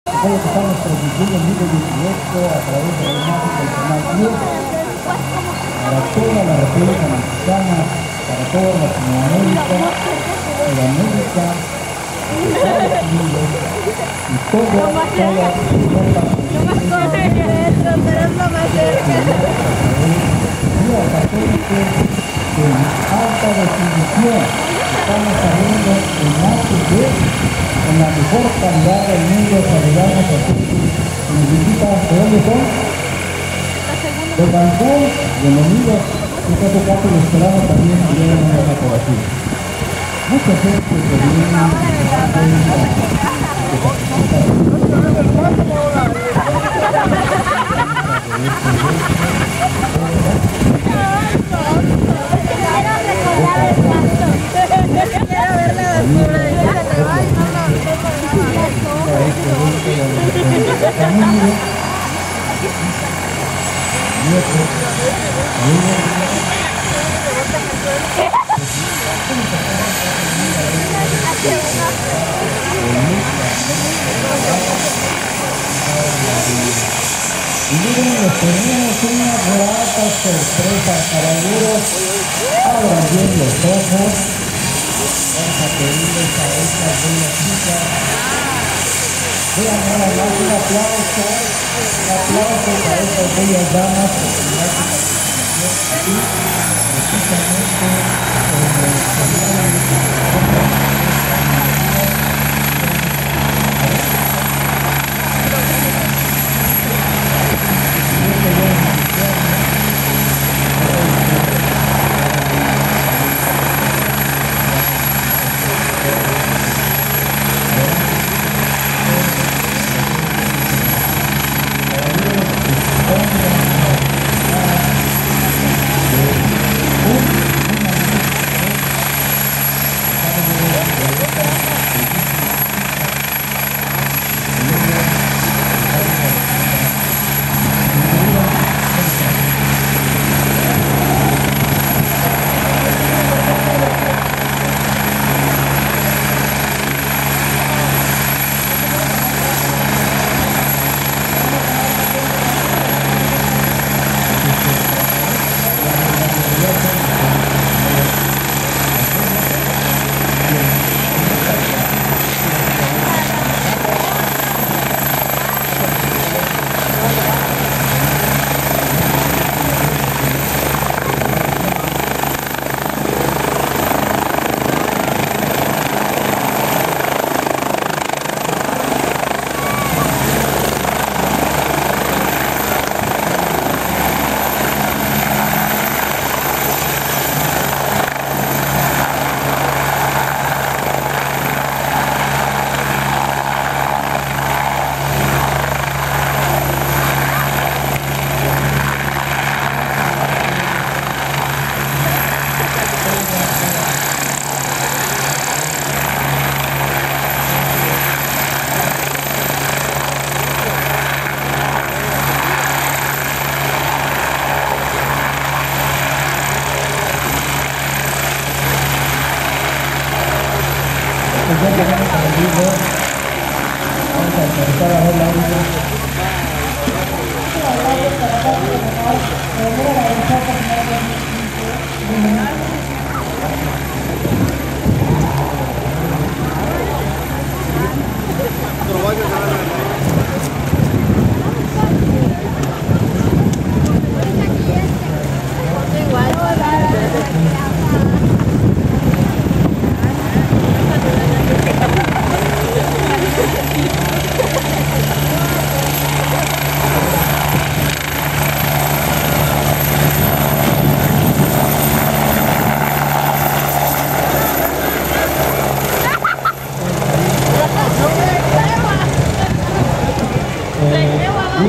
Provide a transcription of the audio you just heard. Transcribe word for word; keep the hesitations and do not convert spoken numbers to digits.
Recuerda que estamos transmitiendo en vivo y en directo a través de la imagen del canal diez para toda la República Mexicana, para toda Latinoamérica, Sudamérica, Estados Unidos y toda, toda Europa. Lo más correcto es esto, pero es lo más cerca. Día católico en alta definición. Estamos saliendo en H D con la mejor calidad del mundo. Saludamos a todos que nos visitan. ¿De dónde son? De Cancún. Bienvenidos. En este caso lo esperamos también si vienen una por aquí. Mucha gente que viene a Y miren, les tenemos una grata sorpresa, caballeros. Abran bien los ojos. Vamos a pedirles a estas bellas chicas. Vean nada más, un aplauso. Un aplauso para estas bellas damas. Precisamente,